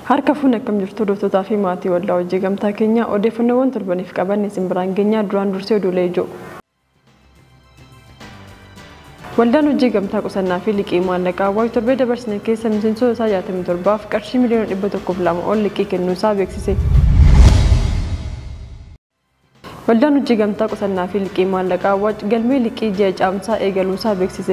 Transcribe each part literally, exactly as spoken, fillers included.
Harka fuuna akkam jirtu dooftotaa fi maatii waldaa hojii gamtaa keenya odeeffannoowwan torbaniif qaban isin biraan geenyaa duraan dursee oduulee ijoo. Waldaan hojii gamtaa qusannaa fi liqii maallaqaa waa'ee torbee dabarsine keessa miseensota isaa jaatamii torbaaf qarshii miliyoona dhibba tokkoof lama ol liqii kennuu isaa beeksise. Waldaan hojii gamtaa qusannaa fi liqii maallaqaa waa'ee galmee liqii ji'a caamsaa eegaluu isaa beeksise.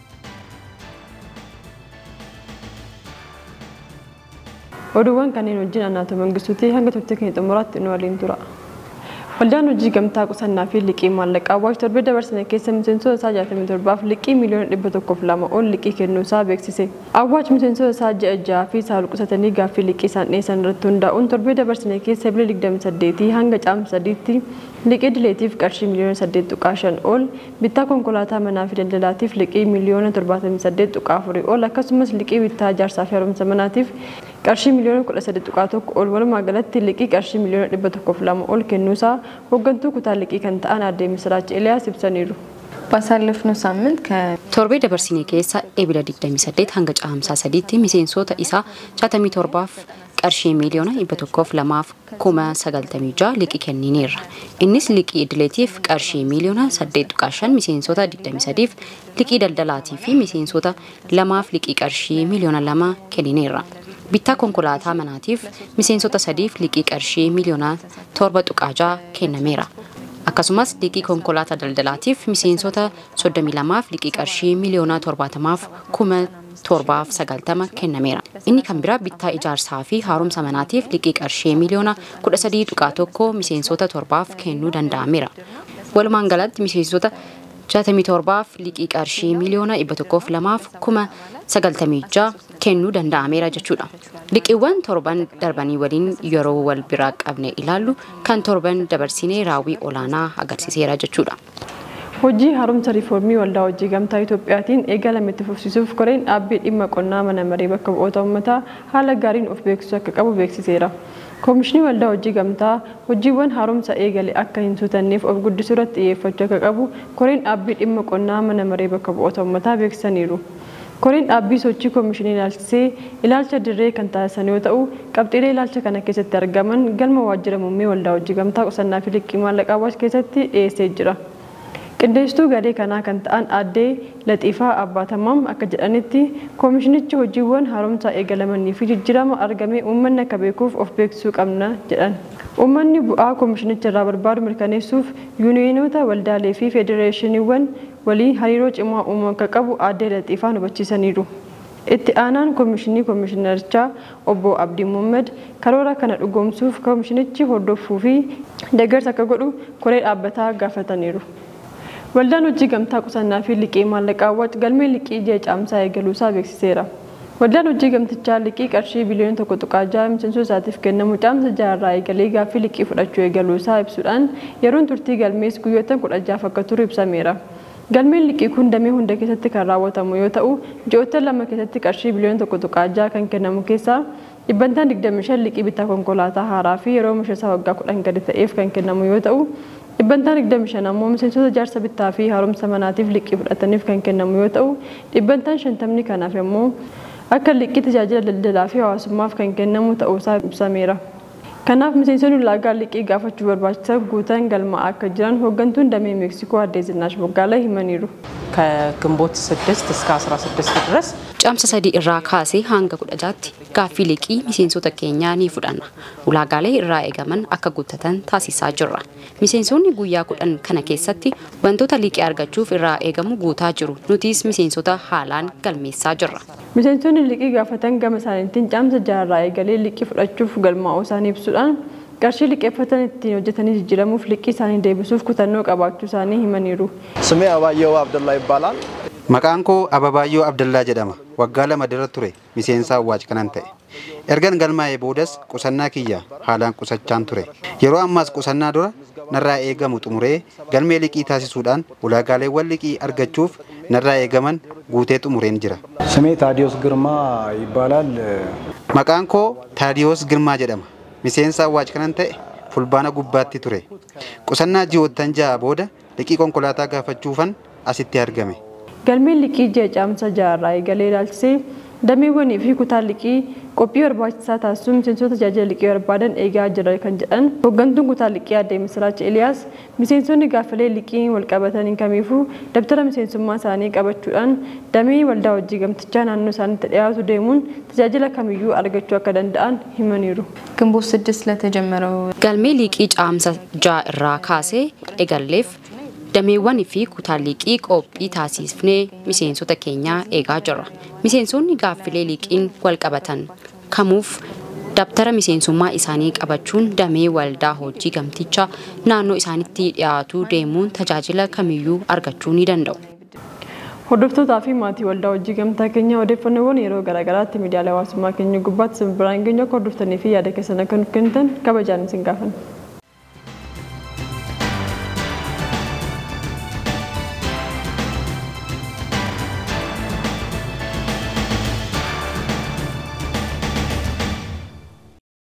Oduuwwan kanneen wajjin Anaato Mangistuutii hanga turtii keenya xumuraatti nu waliin tura. Waldaan hojii gamtaa qusannaa fi liqii maallaqaa waa'ee torbee dabarsine keessa miseensota isaa jaatamii torbaaf liqii miliyoona dhibba tokkoof lama ol liqii kennuu isaa beeksise. Awwaaj miseensota isaa ji'a ja'a fi saal qusatanii gaaffii liqii isaan dhiyeessan irratti hundaa'uun torbee dabarsine keessa eebila digdamii saddeetii hanga caamsa sadiitti liqii dileetiif qarshii miliyoona saddeet tuqaa shan ol, bittaa konkolaataa manaa fi daldalaatiif liqii miliyoona torbaatamii saddeet tuqaa afurii ol, akkasumas liqii bittaa ijaarsaa fi haaromsa manaatiif qarshii miliyoona kudha saddeet tuqaa tokko ol, walumaa galatti liqii qarshii miliyoona dhibba tokkoof lama ol kennuusaa hooggantuu kutaa liqii kan ta'an aadde Misiraachi Eliyaas ibsaniiru. ባሳለፍነው ሳምንት ከቶርቤ ደበርሲኔ ኬሳ ኤቢላ digdamii saddeet hanga caamsaa sadiitti miseensota isaa jaatamii torbaaf qarshii miliyoona dhibba tokkoof lamaaf kuma sagaltamii ja'a liqii kennineerra. Innis liqii idileetiif qarshii miliyoona saddeet tuqaa shan, miseensota digdamii sadiif liqii daldalaatii fi miseensota lamaaf liqii qarshii miliyoona lama kennineerra. Bittaa konkolaataa manaatiif miseensota sadiif liqii qarshii miliyoona torba tuqaa ja'a kennameera. Akkasumas liqii konkolaataa daldalaatiif miseensota soddomii lamaaf liqii qarshii miliyoona torbaatamaaf kuma torbaaf sagaltama kennameera. Inni kan biraa bittaa ijaarsaa fi haaromsa manaatiif liqii qarshii miliyoona kudha sadii tuqaa tokko miseensota torbaaf kennuu danda'ameera. Walumaan galatti miseensota jaatamii torbaaf liqii qarshii miliyoona dhibba tokkoof lamaaf kuma sagaltamii ja'a kennuu danda'ameera jechuudha. Liqiiwwan torban darbanii waliin yeroo wal biraa qabne ilaallu kan torban dabarsinee raawwii olaanaa agarsiiseera jechuudha. Hojii haaromsa riiformii waldaa hojii gamtaa Itoophiyaatiin eegalame itti fufsiisuuf koreen dhaabbii dhimma qonnaa mana maree bakka bu'oota uummataa haala gaariin of beeksisuu akka qabu beeksiseera. Koomishinii waldaa hojii gamtaa hojiiwwan haaromsa eegale akka hin suutanneef of guddisuu irratti xiyyeeffachuu akka qabu koreen dhaabbii dhimma qonnaa mana maree bakka bu'oota uummataa beeksisaniiru. Koreen dhaabbii sochii koomishinii ilaalchisee ilaalcha dirree kan taasisan yoo ta'u, qabxiilee ilaalcha kana keessatti argaman galma waajjira muummee waldaa hojii gamtaa qusannaa fi liqii maallaqaa Awwaash keessatti dhiyeessee jira. Qindeessituu garee kanaa kan ta'an aadde Laxiifaa Abbaatamam akka jedhanitti koomishinichi hojiiwwan haaromsaa eegalamanii fi jijjiirama argame uummanni akka beekuuf of beeksisuu qabna jedhan. Uummanni bu'aa koomishinicha irraa barbaadu mirkaneessuuf yuuniyoonota waldaalee fi federeeshiniiwwan waliin hariiroo cimaa uumuu akka qabu aadde Laxiifaan hubachiisaniiru. Itti aanaan koomishinii koomishinarichaa obbo Abdii Muhammad karoora kana dhugoomsuuf koomishinichi hordofuu fi deeggarsa akka godhu koree dhaabbataa gaafataniiru. Waldaan hojii gamtaa qusannaa fi liqii maallaqaa Awwaash galmee liqii ji'a caamsaa eegaluu isaa beeksiseera. Waldaan hojii gamtichaa liqii qarshii biliyoona tokko tuqaa ja'a miseensota isaatiif kennamu caamsa jaarraa eegalee gaaffii liqii fudhachuu eegaluu isaa ibsuudhaan yeroon turtii galmees guyyoota kudha ja'a akka turu ibsameera. Galmeen liqii kun damee hunda keessatti kan raawwatamu yoo ta'u, ji'oota lama keessatti qarshii biliyoona tokko tuqaa ja'a kan kennamu keessaa dhibbantaan digdamii shan liqii bittaa konkolaataa haaraa fi yeroo omisha waggaa kudhan gadi ta'eef kan kennamu yoo ta'u, dhibbantaan digdamii shan ammoo miseensota ijaarsa bittaa fi haaromsa manaatiif liqii fudhataniif kan kennamu yoo ta'u, dhibbantaan shantamni kanaaf immoo akka liqii tajaajila daldalaa fi hawaasummaaf kan kennamu ta'uusaa ibsameera. Kanaaf miseensonni ulaagaa liqii gaafachuu barbaachisan guutan galmaa'aa akka jiran hooggantuun damee Meeksikoo aadde Zinaash Boggaalaa himaniiru. ከግንቦት ስድስት እስከ አስራ ስድስት ድረስ caamsa sadii irraa kaasee hanga kudha jaatti gaaffii liqii miseensota keenyaa ni fudhanna. Ulaagaalee irraa eegaman akka guuttatan taasisaa jirra. Miseensonni guyyaa kudhan kana keessatti wantoota liqii argachuuf irraa eegamu guutaa jiru. Nutis miseensota haalaan galmeessaa jirra. Miseensonni liqii gaafatan gama isaaniitiin caamsa jaarraa eegalee liqii fudhachuuf galmaa'uu isaanii ibsuudhaan qarshii liqeeffatan ittiin hojjetanii jijjiiramuuf liqii isaanii deebisuuf kutannoo qabaachuu isaanii himaniiru. ስሜ አባየው አብደላ ይባላል። Maqaan koo Ababaayyoo Abdallaa jedhama. Waggaa lama dura ture miseensa Awwaash kanan ta'e. Ergan galmaa'ee boodas qusannaa kiyya haalaan qusachaan ture. Yeroo ammaas qusannaa dura narraa eegamu xumuree galmee liqii taasisuudhaan ulaagaaleewwan liqii argachuuf narraa eegaman guutee xumureen jira. ስሜ ታዲዮስ ግርማ ይባላል። Maqaan koo Taadiyoos Girmaa jedhama. Miseensa Awwaash kanan ta'e fulbaana gubbaatti ture. Qusannaa ji'oottan ja'a booda liqii konkolaataa gaafachuufan asitti argame. galmeen liqii ji'a caamsaa jaarraa eegalee ilaalchisee dameewwanii fi kutaa liqii qophii barbaachisaa taasisuun miseensota tajaajila liqii barbaadan eegaa jira kan jedhan hooggantuun kutaa liqii aadde Misiraachi Eliyaas miseensonni gaaffilee liqii wal qabataniin kamiifuu dabtara miseensummaa isaanii qabachuudhaan damee waldaa hojii gamtichaa naannoo isaaniitti dhiyaatu deemuun tajaajila kamiyyuu argachuu akka danda'an himaniiru. ግንቦት ስድስት ለተጀመረው galmee liqii caamsa ja'a irraa kaasee eegalleef dameewwanii fi kutaa liqii qophii taasifnee miseensota keenyaa eegaa jirra. Miseensonni gaaffilee liqiin wal qabatan kamuuf dabtara miseensummaa isaanii qabachuun damee waldaa hojii gamtichaa naannoo isaaniitti dhiyaatu deemuun tajaajila kamiyyuu argachuu ni danda'u. Hordoftoota fi maatii waldaa hojii gamtaa keenya odeeffannoowwan yeroo garaagaraatti miidiyaalee hawaasummaa keenya gubbaatti simbiraan keenya akka hordoftanii fi yaada keessan akka nuuf kennitan kabajaan isin gaafanna.